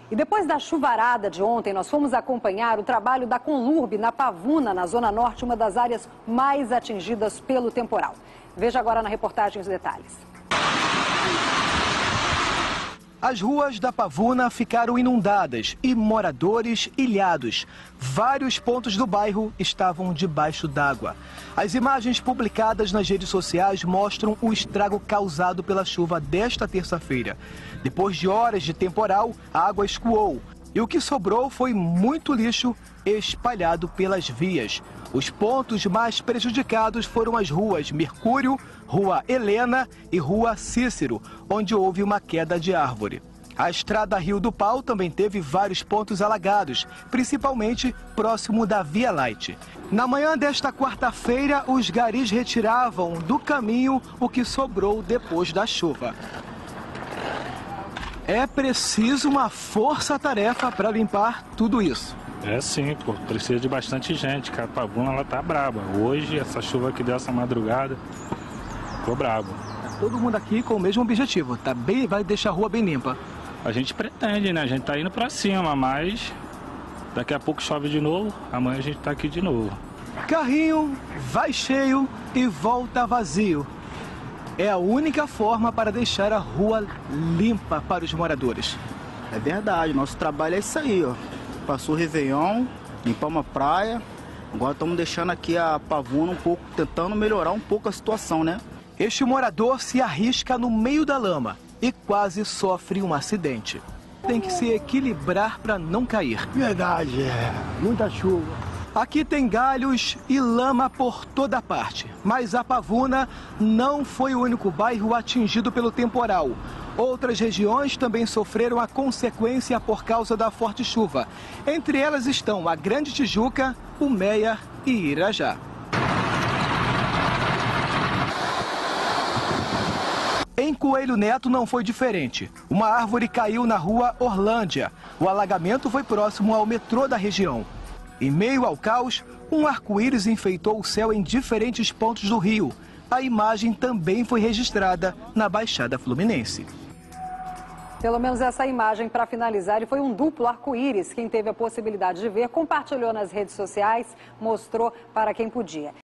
E depois da chuvarada de ontem, nós fomos acompanhar o trabalho da Conlurb na Pavuna, na Zona Norte, uma das áreas mais atingidas pelo temporal. Veja agora na reportagem os detalhes. As ruas da Pavuna ficaram inundadas e moradores ilhados. Vários pontos do bairro estavam debaixo d'água. As imagens publicadas nas redes sociais mostram o estrago causado pela chuva desta terça-feira. Depois de horas de temporal, a água escoou e o que sobrou foi muito lixo espalhado pelas vias. Os pontos mais prejudicados foram as ruas Mercúrio, Rua Helena e Rua Cícero, onde houve uma queda de árvore. A estrada Rio do Pau também teve vários pontos alagados, principalmente próximo da Via Light. Na manhã desta quarta-feira, os garis retiravam do caminho o que sobrou depois da chuva. É preciso uma força-tarefa para limpar tudo isso. É sim, pô, precisa de bastante gente, que a Pavuna ela tá braba. Hoje, essa chuva que deu essa madrugada, ficou brabo. Todo mundo aqui com o mesmo objetivo, tá bem, vai deixar a rua bem limpa. A gente pretende, né? A gente tá indo pra cima, mas daqui a pouco chove de novo, amanhã a gente tá aqui de novo. Carrinho vai cheio e volta vazio. É a única forma para deixar a rua limpa para os moradores. É verdade, nosso trabalho é isso aí, ó. Passou o Réveillon, limpamos a praia, agora estamos deixando aqui a Pavuna um pouco, tentando melhorar um pouco a situação, né? Este morador se arrisca no meio da lama e quase sofre um acidente. Tem que se equilibrar para não cair. Verdade, muita chuva. Aqui tem galhos e lama por toda parte, mas a Pavuna não foi o único bairro atingido pelo temporal. Outras regiões também sofreram a consequência por causa da forte chuva. Entre elas estão a Grande Tijuca, Umeia e Irajá. Em Coelho Neto não foi diferente. Uma árvore caiu na rua Orlândia. O alagamento foi próximo ao metrô da região. Em meio ao caos, um arco-íris enfeitou o céu em diferentes pontos do Rio. A imagem também foi registrada na Baixada Fluminense. Pelo menos essa imagem para finalizar, e foi um duplo arco-íris. Quem teve a possibilidade de ver, compartilhou nas redes sociais, mostrou para quem podia.